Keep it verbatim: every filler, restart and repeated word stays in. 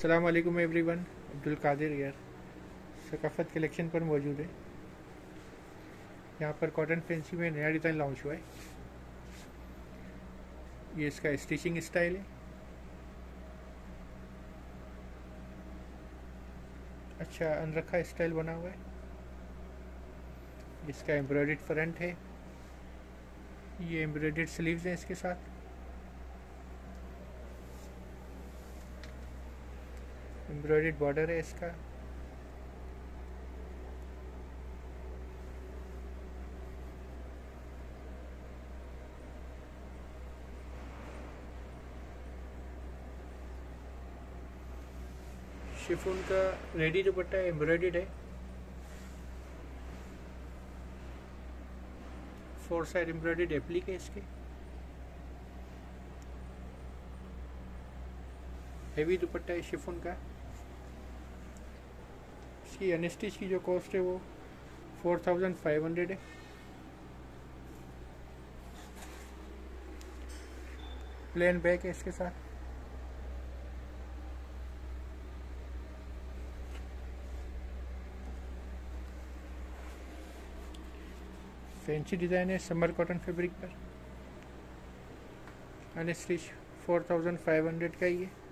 अस्सलाम वालेकुम एवरीवन। अब्दुल कादिर यार सकाफ़त कलेक्शन पर मौजूद है। यहाँ पर कॉटन फैंसी में नया डिज़ाइन लॉन्च हुआ है। ये इसका स्टिचिंग स्टाइल है। अच्छा अनरखा स्टाइल बना हुआ है। इसका एम्ब्रॉयडर्ड फ्रंट है। ये एम्ब्रॉयडर्ड स्लीव्स हैं इसके साथ। एम्ब्रॉयडर्ड बॉर्डर है इसका। शिफॉन का रेडी दुपट्टा एम्ब्रॉयडर्ड है। फोर साइड एम्ब्रॉयडर्ड एप्लिक है इसके। हेवी दुपट्टा है शिफॉन का। इसकी अनस्टिच की जो कॉस्ट है वो फोर थाउजेंड फाइव हंड्रेड है। प्लेन बैक है इसके साथ। फैंसी डिज़ाइन है समर कॉटन फैब्रिक पर। Unstitch four thousand five hundred का ही है।